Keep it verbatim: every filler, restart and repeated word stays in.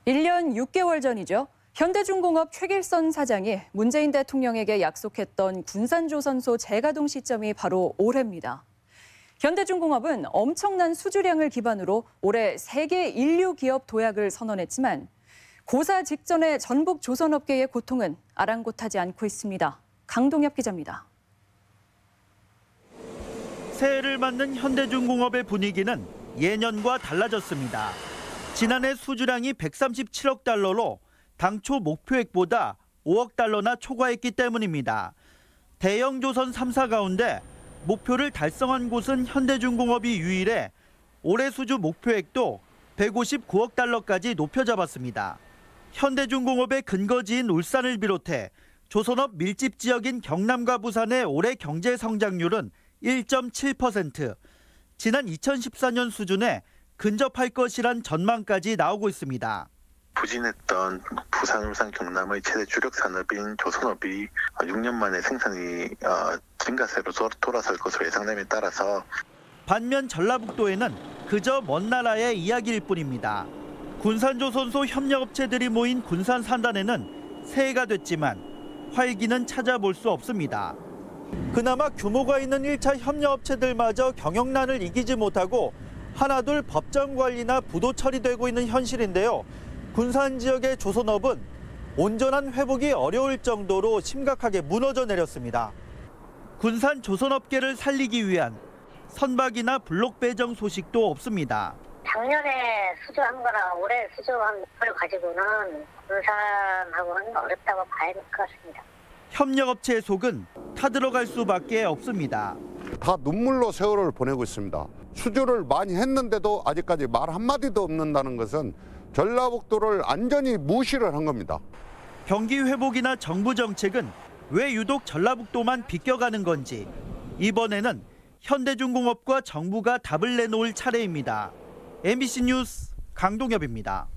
일 년 육 개월 전이죠. 현대중공업 최길선 사장이 문재인 대통령에게 약속했던 군산조선소 재가동 시점이 바로 올해입니다. 현대중공업은 엄청난 수주량을 기반으로 올해 세계 인류 기업 도약을 선언했지만 고사 직전의 전북 조선업계의 고통은 아랑곳하지 않고 있습니다. 강동엽 기자입니다. 새해를 맞는 현대중공업의 분위기는 예년과 달라졌습니다. 지난해 수주량이 백삼십칠억 달러로 당초 목표액보다 오억 달러나 초과했기 때문입니다. 대형 조선 삼 사 가운데 목표를 달성한 곳은 현대중공업이 유일해 올해 수주 목표액도 백오십구억 달러까지 높여 잡았습니다. 현대중공업의 근거지인 울산을 비롯해 조선업 밀집 지역인 경남과 부산의 올해 경제 성장률은 일 점 칠 퍼센트, 지난 이천십사 년 수준에 근접할 것이란 전망까지 나오고 있습니다. 부진했던 부산, 울산, 경남의 최대 주력 산업인 조선업이 육 년 만에 생산이 증가세로 돌아설 것으로 예상됨에 따라서 반면 전라북도에는 그저 먼 나라의 이야기일 뿐입니다. 군산조선소 협력업체들이 모인 군산 산단에는 새해가 됐지만 활기는 찾아볼 수 없습니다. 그나마 규모가 있는 일 차 협력업체들마저 경영난을 이기지 못하고 하나둘 법정 관리나 부도 처리되고 있는 현실인데요. 군산 지역의 조선업은 온전한 회복이 어려울 정도로 심각하게 무너져 내렸습니다. 군산 조선업계를 살리기 위한 선박이나 블록 배정 소식도 없습니다. 작년에 수주한 거나 올해 수주한 걸 가지고는 군산하고는 어렵다고 봐야 될 것 같습니다. 협력업체의 속은 타들어갈 수밖에 없습니다. 다 눈물로 세월을 보내고 있습니다. 수주를 많이 했는데도 아직까지 말 한마디도 없는다는 것은 전라북도를 안전히 무시를 한 겁니다. 경기 회복이나 정부 정책은 왜 유독 전라북도만 비껴가는 건지 이번에는 현대중공업과 정부가 답을 내놓을 차례입니다. 엠비씨 뉴스 강동엽입니다.